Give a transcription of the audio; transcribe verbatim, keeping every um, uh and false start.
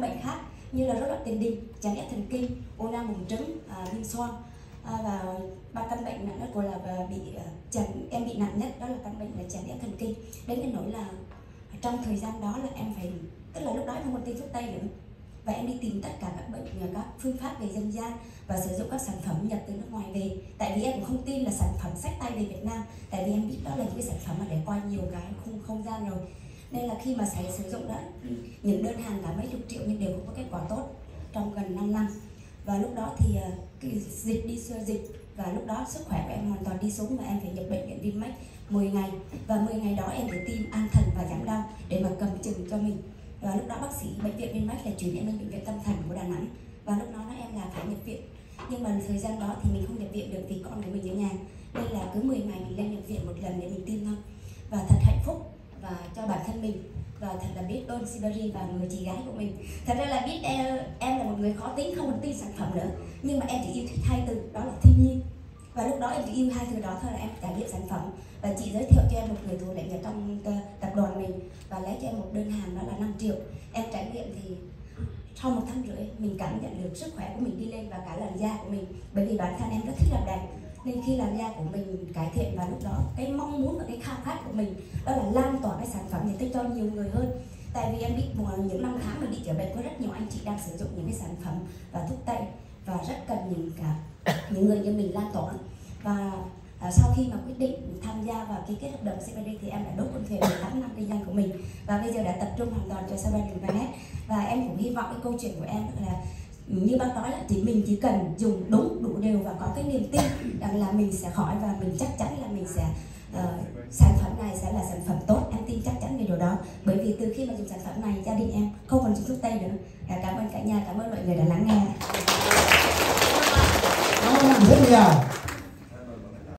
bệnh khác như là rối loạn tiền đình, chèn ép thần kinh, u nang buồng trứng, à, viêm xoang, à, và ba căn bệnh nặng nhất của là bị chèn em bị nặng nhất đó là căn bệnh là chèn ép thần kinh. Đến cái nỗi là trong thời gian đó là em phải, tức là lúc đó em không còn tiền thuốc tây nữa, và em đi tìm tất cả các bệnh, các phương pháp về dân gian và sử dụng các sản phẩm nhập từ nước ngoài về. Tại vì em cũng không tin là sản phẩm xách tay về Việt Nam, tại vì em biết đó là những cái sản phẩm mà để qua nhiều cái không không gian rồi. Nên là khi mà sẽ sử dụng đó, những đơn hàng cả mấy chục triệu nhưng đều không có kết quả tốt trong gần năm năm. Và lúc đó thì cái dịch đi xưa dịch, và lúc đó sức khỏe của em hoàn toàn đi xuống và em phải nhập bệnh viện Vinmec mười ngày. Và mười ngày đó em phải tiêm an thần và giảm đau để mà cầm chừng cho mình. Và lúc đó bác sĩ bệnh viện Vinmec là chuyển em đến bệnh viện tâm thần của Đà Nẵng, và lúc đó nói em là phải nhập viện. Nhưng mà thời gian đó thì mình không nhập viện được vì con của mình ở nhà, nên là cứ mười ngày mình lên nhập viện một lần để mình tiêm thôi. Và thật hạnh phúc và cho bản thân mình, và thật là biết ơn Siberia và người chị gái của mình. Thật ra là biết em, em là một người khó tính, không còn tin sản phẩm nữa, nhưng mà em chỉ yêu thích hai từ, đó là thiên nhiên. Và lúc đó em chỉ yêu hai từ đó thôi là em trải nghiệm sản phẩm, và chị giới thiệu cho em một người thủ lĩnh ở trong tập đoàn mình và lấy cho em một đơn hàng đó là năm triệu. Em trải nghiệm thì sau một tháng rưỡi mình cảm nhận được sức khỏe của mình đi lên và cả làn da của mình, bởi vì bản thân em rất thích làm đẹp, nên khi làn da của mình cải thiện và lúc đó cái mong muốn và cái khao khát của mình đó là lan tỏa cái sản phẩm này tới cho nhiều người hơn. Tại vì em biết những năm tháng mình đi chữa bệnh có rất nhiều anh chị đang sử dụng những cái sản phẩm và thuốc tây và rất cần những cả những người như mình lan tỏa. Và à, sau khi mà quyết định tham gia vào ký kết hợp đồng xê bê đê thì em đã đốt con thuyền mười tám năm kinh doanh của mình, và bây giờ đã tập trung hoàn toàn cho Saban Internet. Và em cũng hy vọng cái câu chuyện của em là như bác nói là thì mình chỉ cần dùng đúng đủ đều và có cái niềm tin rằng là mình sẽ khỏi, và mình chắc chắn là mình sẽ uh, sản phẩm này sẽ là sản phẩm tốt. Em tin chắc chắn về điều đó, bởi vì từ khi mà dùng sản phẩm này gia đình em không còn dùng thuốc tây nữa. Cảm ơn cả nhà, cảm ơn mọi người đã lắng nghe. Cảm ơn rất nhiều.